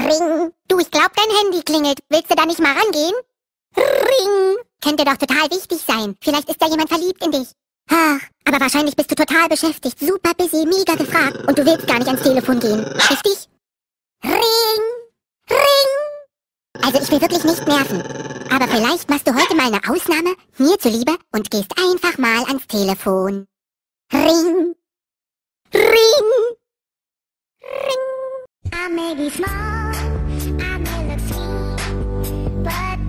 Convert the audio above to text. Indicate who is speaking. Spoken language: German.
Speaker 1: Ring. Du, ich glaub, dein Handy klingelt. Willst du da nicht mal rangehen? Ring. Könnte doch total wichtig sein. Vielleicht ist da jemand verliebt in dich. Ach, aber wahrscheinlich bist du total beschäftigt, super busy, mega gefragt und du willst gar nicht ans Telefon gehen. Richtig? Ring. Ring. Also ich will wirklich nicht nerven. Aber vielleicht machst du heute mal eine Ausnahme, mir zuliebe, und gehst einfach mal ans Telefon. Ring. Ring. Ring. I may be small, I may look sweet, but